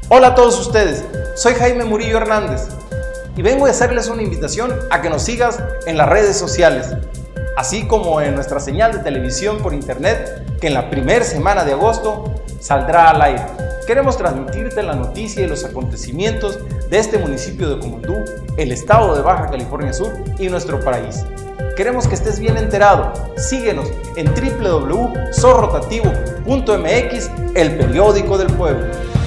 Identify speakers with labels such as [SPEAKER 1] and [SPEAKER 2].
[SPEAKER 1] Hola a todos ustedes, soy Jaime Murillo Hernández y vengo a hacerles una invitación a que nos sigas en las redes sociales, así como en nuestra señal de televisión por internet que en la primera semana de agosto saldrá al aire. Queremos transmitirte la noticia y los acontecimientos de este municipio de Comondú, el estado de Baja California Sur y nuestro país. Queremos que estés bien enterado. Síguenos en www.sorrotativo.mx, el periódico del pueblo.